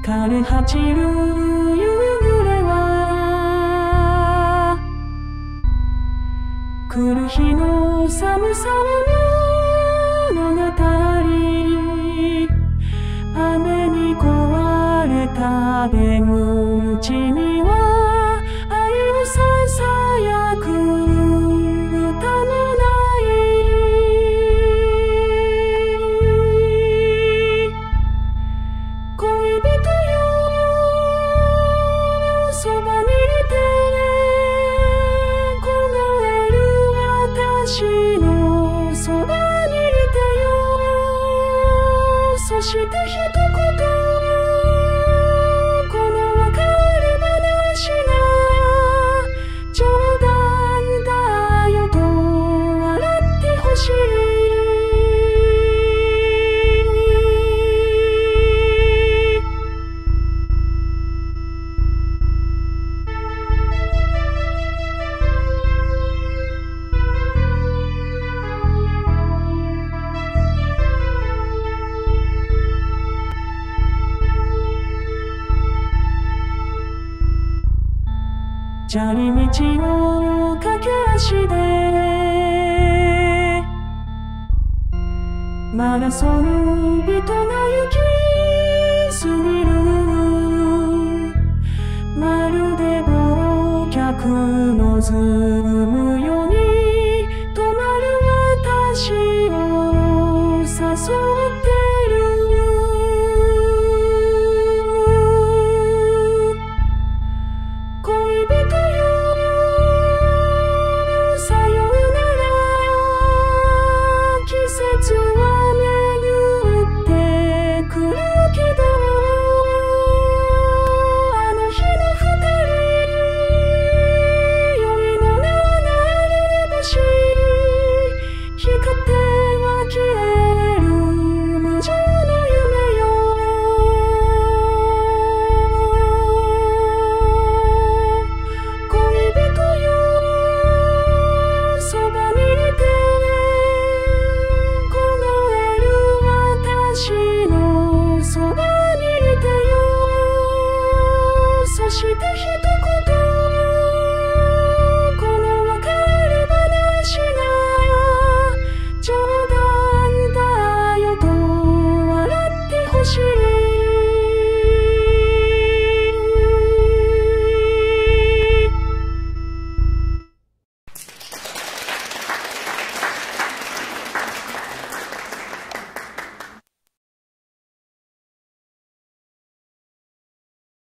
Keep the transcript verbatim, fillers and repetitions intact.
枯れ果ちる夕暮れは来る日の寒さを物語、雨に壊れた出口には愛をささやく歌もない。恋人よ、そばにいて凍える私のそばにいてよ。そして一言、この別れ話が冗談だよと笑ってほしい。砂利道を駆け足でマラソン人が行き過ぎる。まるで忘却のズームように止まる私を誘ってる。恋人そして